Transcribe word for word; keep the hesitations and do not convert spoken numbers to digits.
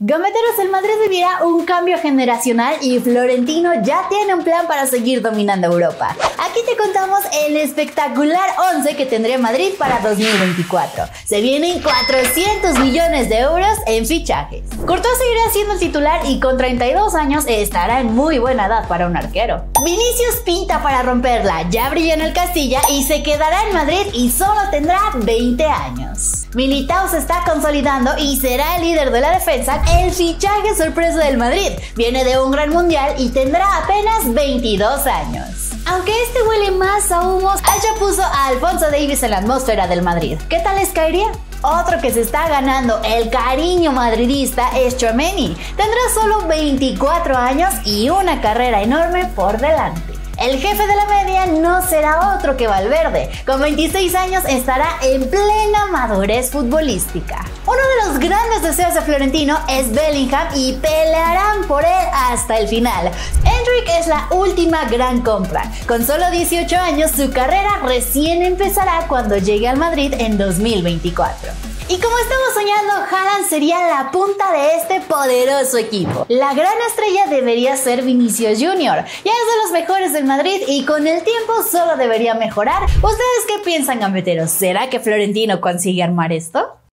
Gambeteros, el Madrid vivirá un cambio generacional y Florentino ya tiene un plan para seguir dominando Europa. Aquí te contamos el espectacular once que tendría Madrid para dos mil veinticuatro. Se vienen cuatrocientos millones de euros en fichajes. Courtois seguirá siendo el titular y con treinta y dos años estará en muy buena edad para un arquero. Vinicius pinta para romperla, ya brilla en el Castilla y se quedará en Madrid y solo tendrá veinte años. Militao se está consolidando y será el líder de la defensa. El fichaje sorpresa del Madrid viene de un gran mundial y tendrá apenas veintidós años. Aunque este huele más a humos, Alcha puso a Alphonso Davies en la atmósfera del Madrid. ¿Qué tal les caería? Otro que se está ganando el cariño madridista es Tchouaméni. Tendrá solo veinticuatro años y una carrera enorme por delante. El jefe de la media no será otro que Valverde. Con veintiséis años estará en plena madurez futbolística. Uno de los grandes deseos de Florentino es Bellingham y pelearán por él hasta el final. Endrick es la última gran compra. Con solo dieciocho años, su carrera recién empezará cuando llegue al Madrid en dos mil veinticuatro. Y como estamos soñando, Haaland sería la punta de este poderoso equipo. La gran estrella debería ser Vinicius Junior Ya es de los mejores del Madrid y con el tiempo solo debería mejorar. ¿Ustedes qué piensan, gambeteros? ¿Será que Florentino consigue armar esto?